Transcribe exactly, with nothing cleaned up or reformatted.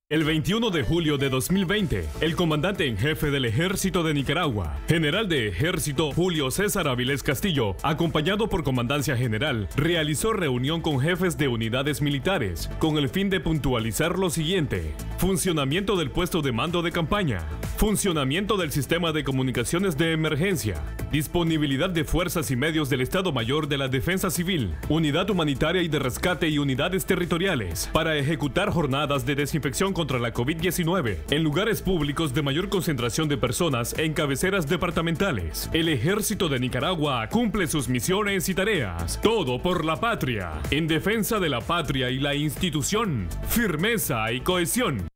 El veintiuno de julio de dos mil veinte, el comandante en jefe del Ejército de Nicaragua, general de Ejército Julio César Avilés Castillo, acompañado por Comandancia General, realizó reunión con jefes de unidades militares, con el fin de puntualizar lo siguiente: funcionamiento del puesto de mando de campaña, funcionamiento del sistema de comunicaciones de emergencia, disponibilidad de fuerzas y medios del Estado Mayor de la Defensa Civil, unidad humanitaria y de rescate y unidades territoriales, para ejecutar jornadas de desinfección contra la COVID diecinueve en lugares públicos de mayor concentración de personas en cabeceras departamentales. El Ejército de Nicaragua cumple sus misiones y tareas. Todo por la patria. En defensa de la patria y la institución. Firmeza y cohesión.